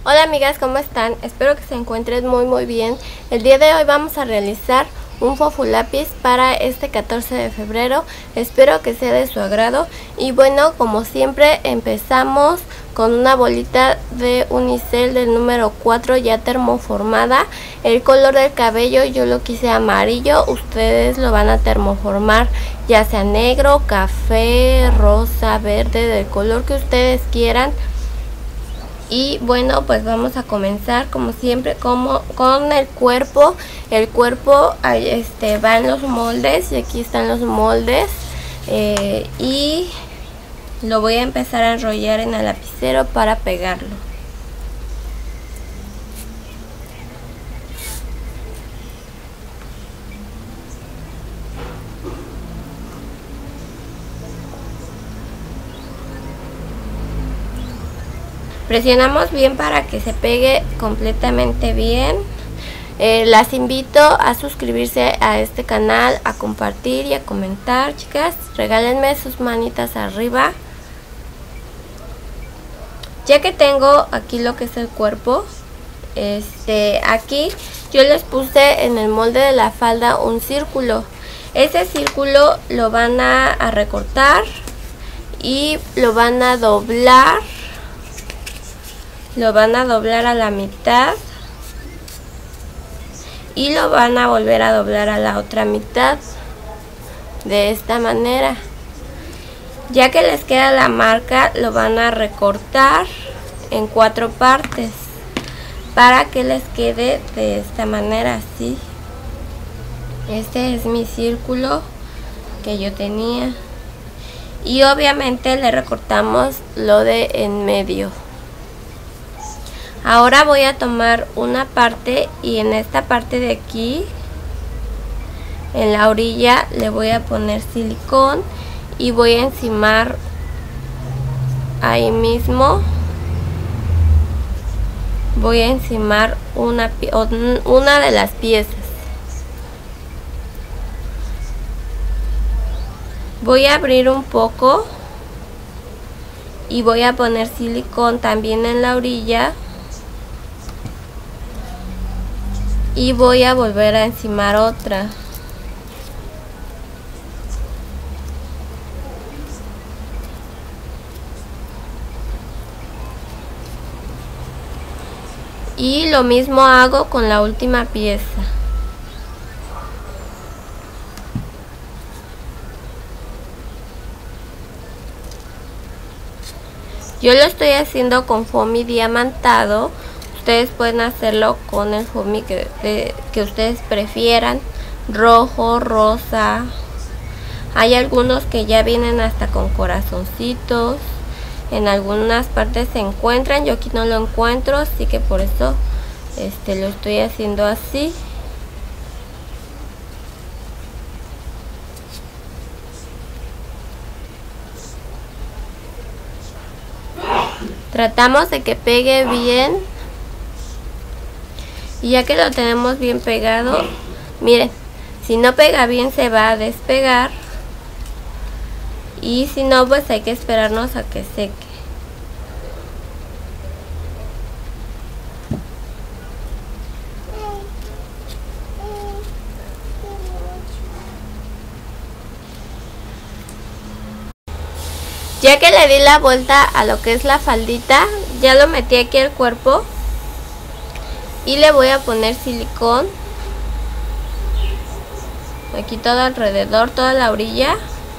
Hola amigas, ¿cómo están? Espero que se encuentren muy bien. El día de hoy vamos a realizar un Fofulápiz para este 14 de febrero. Espero que sea de su agrado. Y bueno, como siempre empezamos con una bolita de unicel del número 4 ya termoformada. El color del cabello yo lo quise amarillo, ustedes lo van a termoformar ya sea negro, café, rosa, verde, del color que ustedes quieran. Y bueno, pues vamos a comenzar como siempre con el cuerpo. El cuerpo va en los moldes y aquí están los moldes. Y lo voy a empezar a enrollar en el lapicero para pegarlo. Presionamos bien para que se pegue completamente bien. Las invito a suscribirse a este canal, a compartir y a comentar, chicas. Regálenme sus manitas arriba. Ya que tengo aquí lo que es el cuerpo, aquí yo les puse en el molde de la falda un círculo. Ese círculo lo van a recortar y lo van a doblar. Lo van a doblar a la mitad y lo van a volver a doblar a la otra mitad de esta manera. Ya que les queda la marca, lo van a recortar en 4 partes para que les quede de esta manera, así. Este es mi círculo que yo tenía y obviamente le recortamos lo de en medio. Ahora voy a tomar una parte y en esta parte de aquí, en la orilla, le voy a poner silicón y voy a encimar ahí mismo. Voy a encimar una de las piezas. Voy a abrir un poco y voy a poner silicón también en la orilla. Y voy a volver a encimar otra. Y lo mismo hago con la última pieza. Yo lo estoy haciendo con foamy diamantado. Ustedes pueden hacerlo con el foamy que ustedes prefieran, rojo, rosa. Hay algunos que ya vienen hasta con corazoncitos. En algunas partes se encuentran, yo aquí no lo encuentro, así que por eso lo estoy haciendo así. Tratamos de que pegue bien. Y ya que lo tenemos bien pegado, miren, si no pega bien se va a despegar. Y si no, pues hay que esperarnos a que seque. Ya que le di la vuelta a lo que es la faldita, ya lo metí aquí al cuerpo. Y le voy a poner silicón aquí todo alrededor, toda la orilla.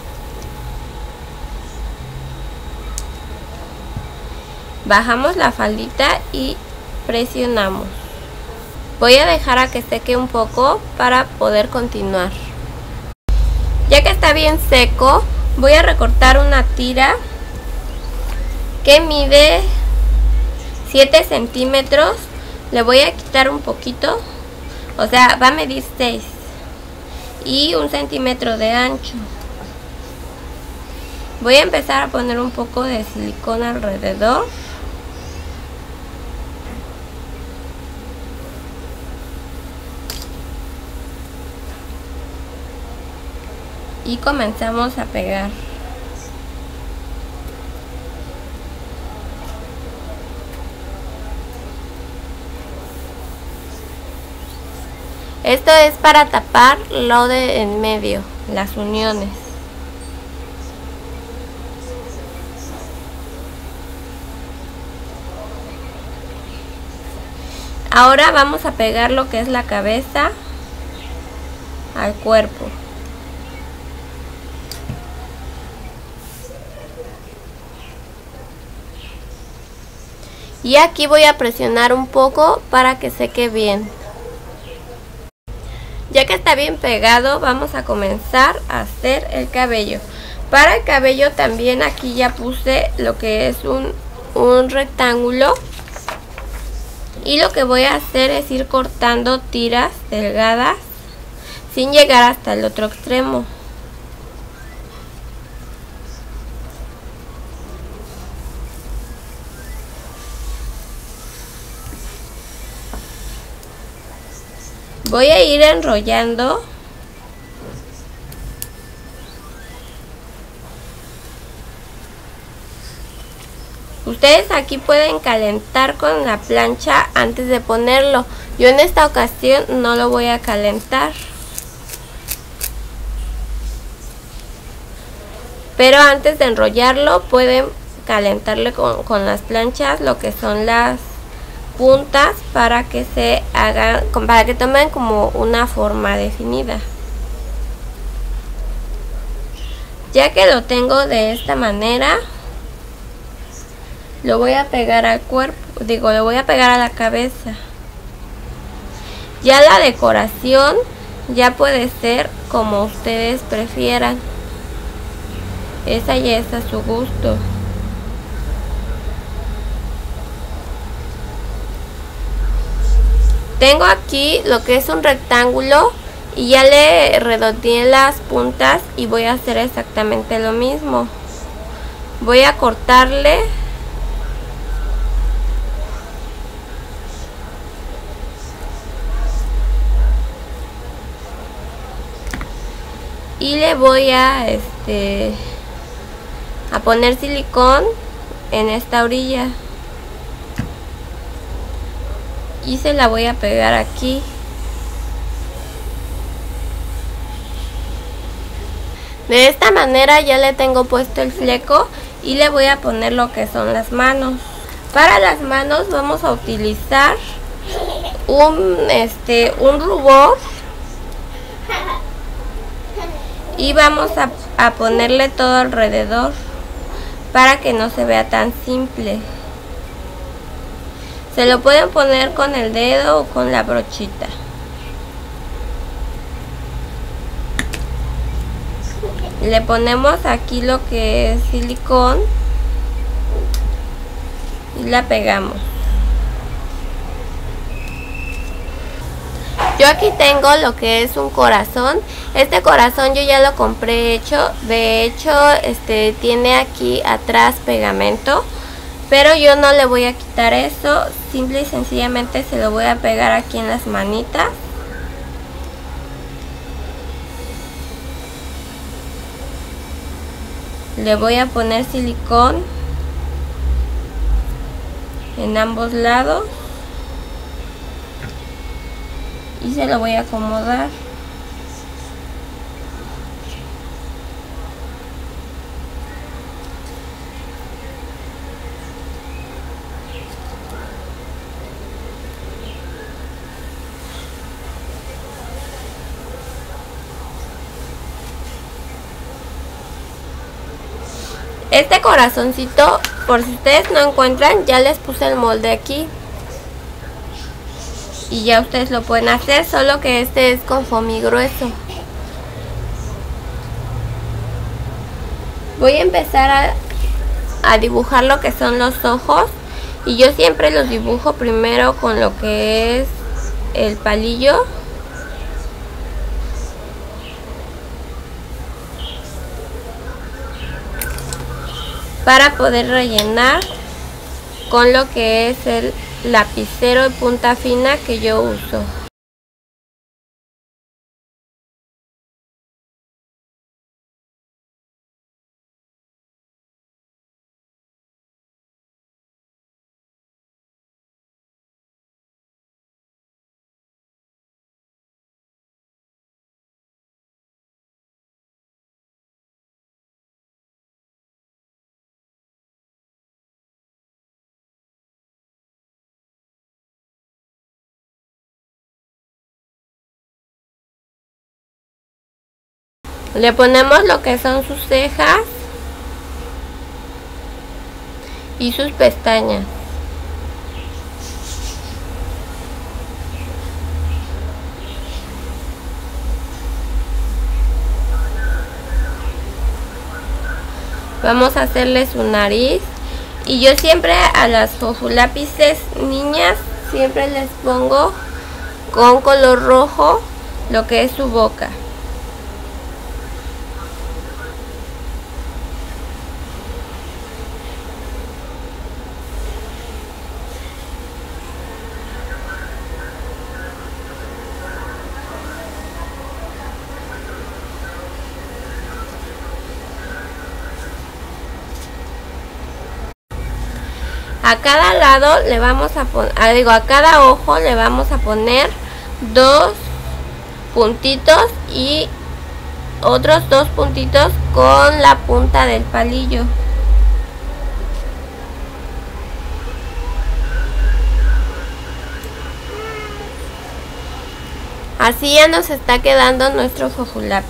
Bajamos la faldita y presionamos. Voy a dejar a que seque un poco para poder continuar. Ya que está bien seco, voy a recortar una tira que mide 7 centímetros. Le voy a quitar un poquito, o sea, va a medir 6 y 1 centímetro de ancho. Voy a empezar a poner un poco de silicón alrededor. Y comenzamos a pegar. Esto es para tapar lo de en medio, las uniones. Ahora vamos a pegar lo que es la cabeza al cuerpo. Y aquí voy a presionar un poco para que seque bien. Ya que está bien pegado, vamos a comenzar a hacer el cabello. Para el cabello también aquí ya puse lo que es un rectángulo. Y lo que voy a hacer es ir cortando tiras delgadas sin llegar hasta el otro extremo. Voy a ir enrollando ustedes aquí pueden calentar con la plancha antes de ponerlo. Yo en esta ocasión no lo voy a calentar, pero antes de enrollarlo pueden calentarle con las planchas lo que son las puntas para que se hagan, para que tomen como una forma definida. Ya que lo tengo de esta manera, lo voy a pegar al cuerpo, lo voy a pegar a la cabeza. Ya la decoración ya puede ser como ustedes prefieran. Esa ya es a su gusto. Tengo aquí lo que es un rectángulo y ya le redondeé las puntas y voy a hacer exactamente lo mismo. Voy a cortarle y le voy a poner silicón en esta orilla y se la voy a pegar aquí. De esta manera ya le tengo puesto el fleco y le voy a poner lo que son las manos. Para las manos vamos a utilizar un rubor y vamos a ponerle todo alrededor para que no se vea tan simple. Se lo pueden poner con el dedo o con la brochita. Le ponemos aquí lo que es silicón y la pegamos. Yo aquí tengo lo que es un corazón. Este corazón yo ya lo compré hecho. De hecho, tiene aquí atrás pegamento. Pero yo no le voy a quitar eso. Simple y sencillamente se lo voy a pegar aquí en las manitas. Le voy a poner silicón en ambos lados. Y se lo voy a acomodar. Este corazoncito, por si ustedes no encuentran, ya les puse el molde aquí. Y ya ustedes lo pueden hacer, solo que este es con foamy grueso. Voy a empezar a dibujar lo que son los ojos. Y yo siempre los dibujo primero con lo que es el palillo. Para poder rellenar con lo que es el lapicero de punta fina que yo uso. Le ponemos lo que son sus cejas y sus pestañas. Vamos a hacerle su nariz. Y yo siempre a las fofulápices niñas siempre les pongo con color rojo lo que es su boca. A cada lado le vamos a poner, a cada ojo le vamos a poner 2 puntitos y otros 2 puntitos con la punta del palillo. Así ya nos está quedando nuestro fofulápiz.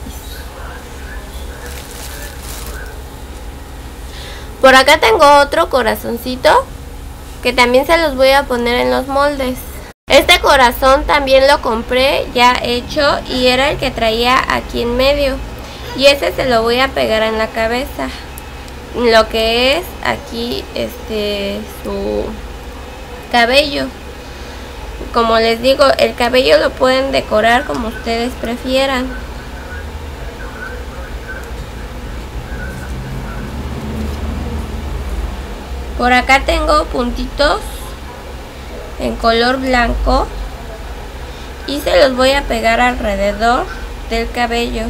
Por acá tengo otro corazoncito que también se los voy a poner en los moldes. Este corazón también lo compré ya hecho y era el que traía aquí en medio. Y ese se lo voy a pegar en la cabeza. Lo que es aquí su cabello. Como les digo, el cabello lo pueden decorar como ustedes prefieran. Por acá tengo puntitos en color blanco y se los voy a pegar alrededor del cabello.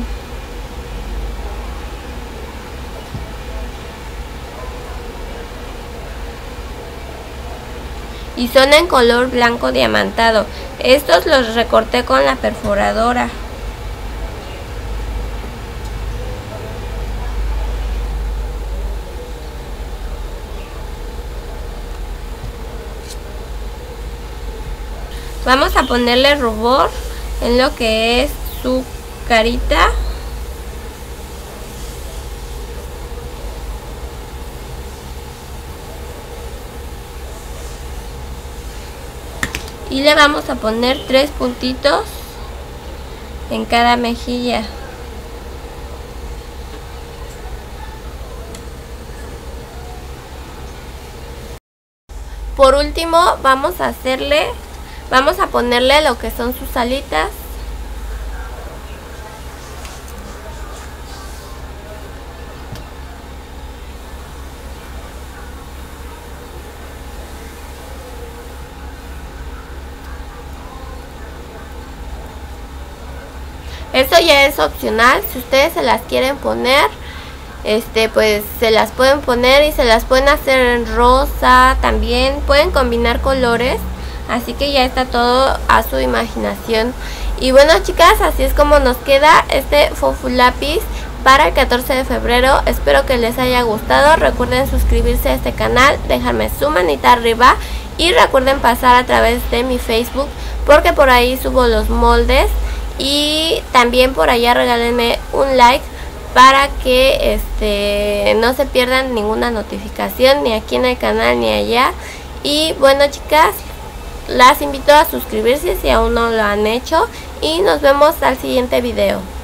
Y son en color blanco diamantado. Estos los recorté con la perforadora. Vamos a ponerle rubor en lo que es su carita. Y le vamos a poner 3 puntitos en cada mejilla. Por último vamos a ponerle lo que son sus alitas. Esto ya es opcional, si ustedes se las quieren poner, pues se las pueden poner y se las pueden hacer en rosa, también pueden combinar colores. Así que ya está todo a su imaginación. Y bueno, chicas, así es como nos queda este fofulápiz para el 14 de febrero. Espero que les haya gustado. Recuerden suscribirse a este canal, dejarme su manita arriba y recuerden pasar a través de mi Facebook porque por ahí subo los moldes. Y también por allá regálenme un like para que no se pierdan ninguna notificación, ni aquí en el canal ni allá. Y bueno, chicas, las invito a suscribirse si aún no lo han hecho y nos vemos al siguiente video.